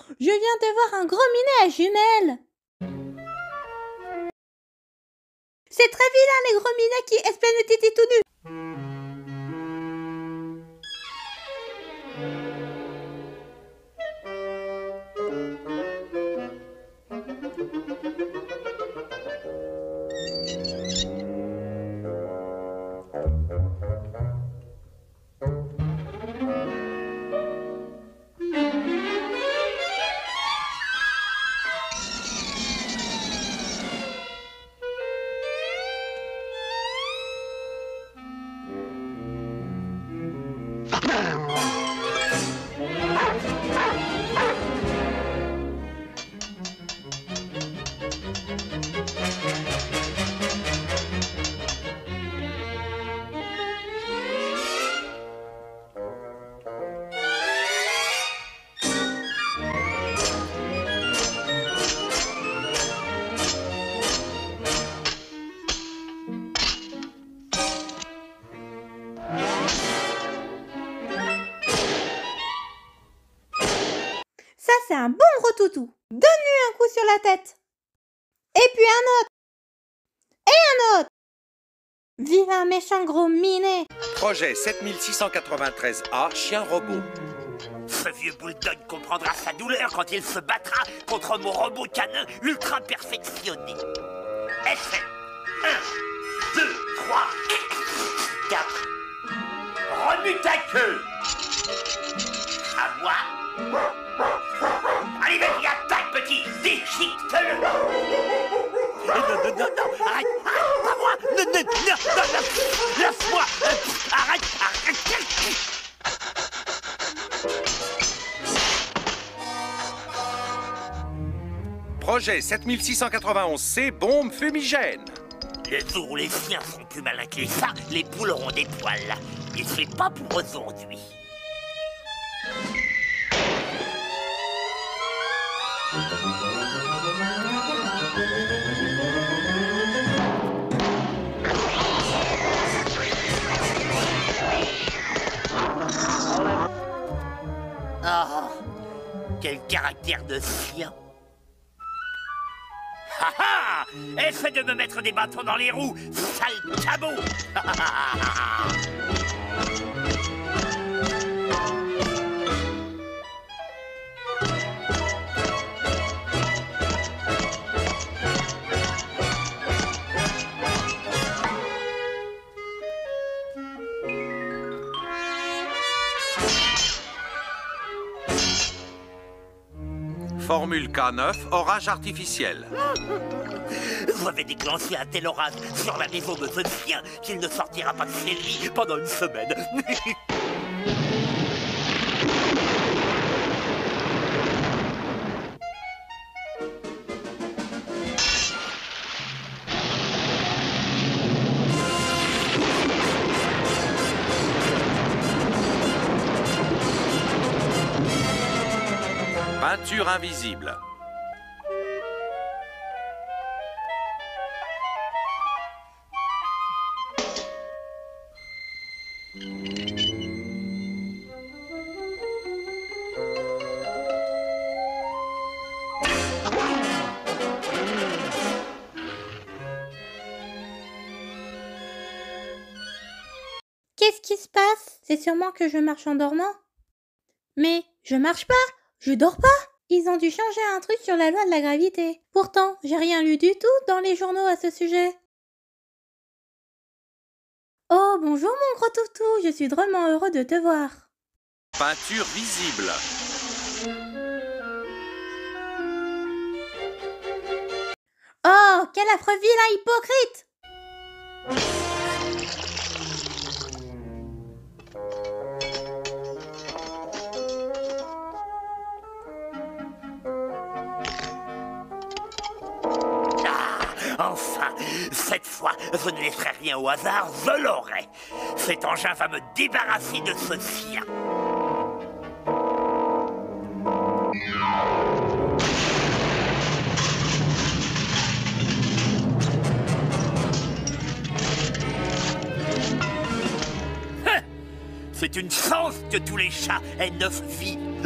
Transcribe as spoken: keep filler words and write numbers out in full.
Je viens de voir un gros minet à jumelles. C'est très vilain les gros minets qui espènent le tété tout nu. Ça, c'est un bon gros toutou. Donne-lui un coup sur la tête. Et puis un autre. Et un autre. Vilain méchant gros minet. Projet sept mille six cent quatre-vingt-treize A, chien robot. Ce vieux bulldog comprendra sa douleur quand il se battra contre mon robot canin ultra perfectionné. Effet. un, deux, trois, quatre. Remue ta queue. À moi. Allez, vas-y, attaque, petit. Déchique-le. Non, non, non, non, arrête, arrête, pas moi. Non, non, non, non, non, laisse-moi. Arrête, arrête. Projet sept mille six cent quatre-vingt-onze C, bombe fumigène. Le jour où les chiens sont plus malins que les chats, les poules auront des poils. Et c'est pas pour aujourd'hui. Ah, quel caractère de chien! Ha ha! Essaie de me mettre des bâtons dans les roues, sale cabot! Formule K neuf, orage artificiel. J'avais déclenché un tel orage sur la maison de ce chien qu'il ne sortira pas de chez lui pendant une semaine. Peinture invisible. Qu'est-ce qui se passe? C'est sûrement que je marche en dormant. Mais je marche pas, je dors pas. Ils ont dû changer un truc sur la loi de la gravité. Pourtant, j'ai rien lu du tout dans les journaux à ce sujet. Oh, bonjour mon gros toutou, je suis drôlement heureux de te voir. Peinture visible. Oh, quel affreux vilain hypocrite! Enfin, cette fois, je ne laisserai rien au hasard, je l'aurai. Cet engin va me débarrasser de ce chien. C'est une chance que tous les chats aient neuf vies, non ?